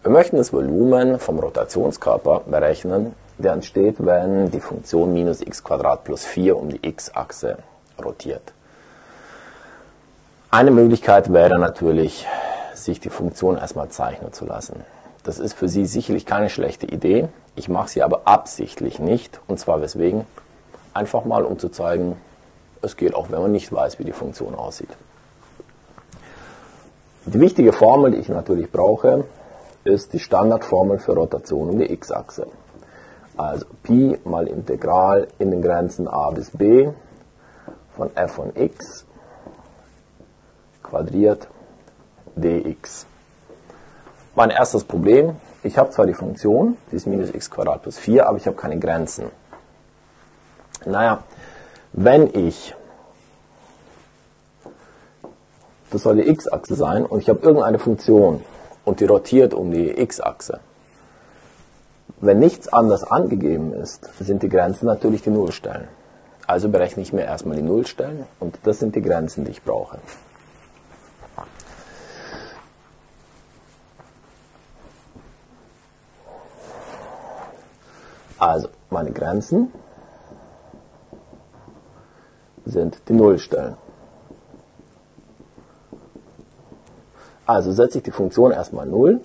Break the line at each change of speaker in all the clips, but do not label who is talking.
Wir möchten das Volumen vom Rotationskörper berechnen, der entsteht, wenn die Funktion minus x² plus 4 um die x-Achse rotiert. Eine Möglichkeit wäre natürlich, sich die Funktion erstmal zeichnen zu lassen. Das ist für Sie sicherlich keine schlechte Idee, ich mache sie aber absichtlich nicht, und zwar weswegen? Einfach mal, um zu zeigen, es geht auch, wenn man nicht weiß, wie die Funktion aussieht. Die wichtige Formel, die ich natürlich brauche, ist die Standardformel für Rotation um die x-Achse. Also Pi mal Integral in den Grenzen a bis b von f von x quadriert dx. Mein erstes Problem, ich habe zwar die Funktion, die ist minus x² plus 4, aber ich habe keine Grenzen. Naja, wenn ich, das soll die x-Achse sein, und ich habe irgendeine Funktion und die rotiert um die x-Achse. Wenn nichts anderes angegeben ist, sind die Grenzen natürlich die Nullstellen. Also berechne ich mir erstmal die Nullstellen und das sind die Grenzen, die ich brauche. Also meine Grenzen sind die Nullstellen. Also setze ich die Funktion erstmal 0,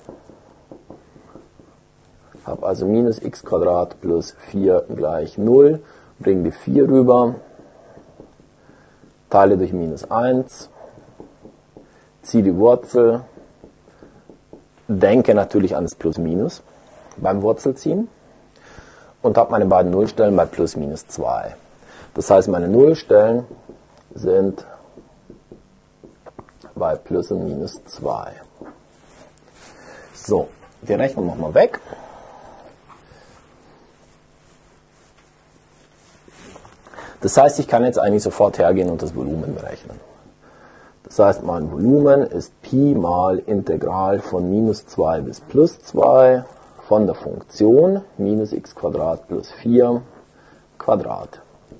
habe also minus x² plus 4 gleich 0, bringe die 4 rüber, teile durch minus 1, ziehe die Wurzel, denke natürlich an das Plus Minus beim Wurzelziehen und habe meine beiden Nullstellen bei plus minus 2. Das heißt, meine Nullstellen sind bei plus und minus 2. So, die Rechnung machen wir weg. Das heißt, ich kann jetzt eigentlich sofort hergehen und das Volumen berechnen. Das heißt, mein Volumen ist Pi mal Integral von minus 2 bis plus 2 von der Funktion minus x² plus 4 Quadrat.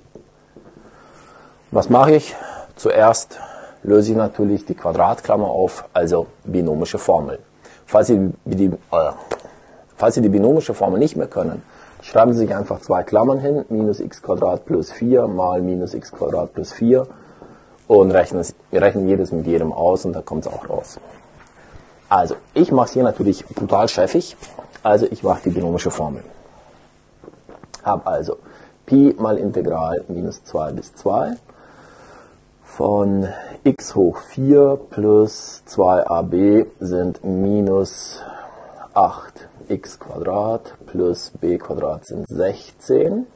Was mache ich? Zuerst löse ich natürlich die Quadratklammer auf, also binomische Formel. Falls Sie die binomische Formel nicht mehr können, schreiben Sie sich einfach zwei Klammern hin, minus x² plus 4 mal minus x² plus 4 und wir rechnen jedes mit jedem aus und dann kommt es auch raus. Also, ich mache es hier natürlich brutal chefig, also ich mache die binomische Formel. Habe also Pi mal Integral minus 2 bis 2 von x hoch 4 plus 2ab sind minus 8x² plus b² sind 16.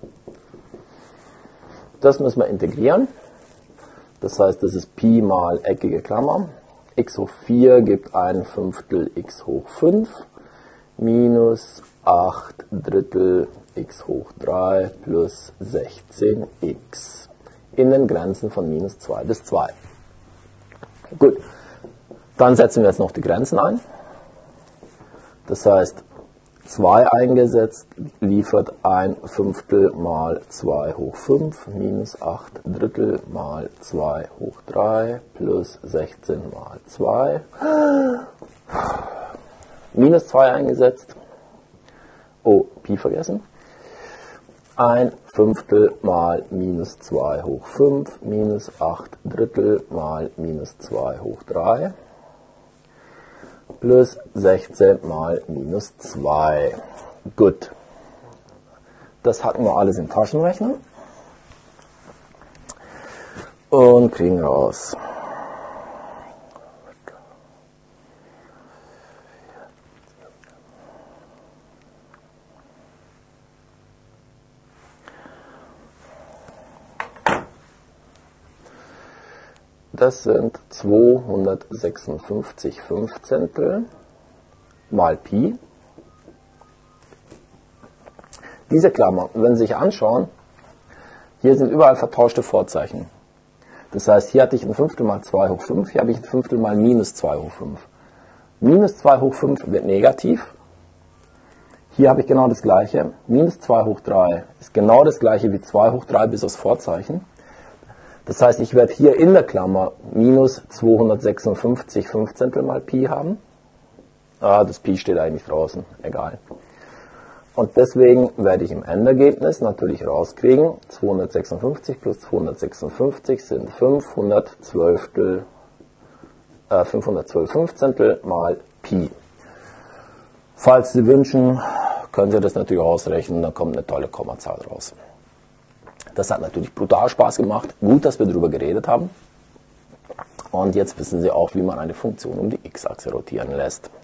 Das müssen wir integrieren. Das heißt, das ist Pi mal eckige Klammer. X hoch 4 gibt 1/5 x hoch 5 minus 8/3 x hoch 3 plus 16x in den Grenzen von minus 2 bis 2. Gut, dann setzen wir jetzt noch die Grenzen ein. Das heißt, 2 eingesetzt liefert 1/5 mal 2 hoch 5 minus 8/3 mal 2 hoch 3 plus 16 mal 2. Minus 2 eingesetzt. Oh, Pi vergessen. 1/5 mal minus 2 hoch 5 minus 8/3 mal minus 2 hoch 3 plus 16 mal minus 2. Gut. Das hatten wir alles im Taschenrechner und kriegen raus. Das sind 256 Fünfzehntel mal Pi. Diese Klammer, wenn Sie sich anschauen, hier sind überall vertauschte Vorzeichen. Das heißt, hier hatte ich ein Fünftel mal 2 hoch 5, hier habe ich ein Fünftel mal minus 2 hoch 5. Minus 2 hoch 5 wird negativ. Hier habe ich genau das gleiche. Minus 2 hoch 3 ist genau das gleiche wie 2 hoch 3 bis aufs Vorzeichen. Das heißt, ich werde hier in der Klammer minus 256 Fünfzehntel mal Pi haben. Das Pi steht eigentlich draußen, egal. Und deswegen werde ich im Endergebnis natürlich rauskriegen, 256 plus 256 sind 512 Fünfzehntel mal Pi. Falls Sie wünschen, können Sie das natürlich ausrechnen, dann kommt eine tolle Kommazahl raus. Das hat natürlich brutal Spaß gemacht. Gut, dass wir darüber geredet haben. Und jetzt wissen Sie auch, wie man eine Funktion um die x-Achse rotieren lässt.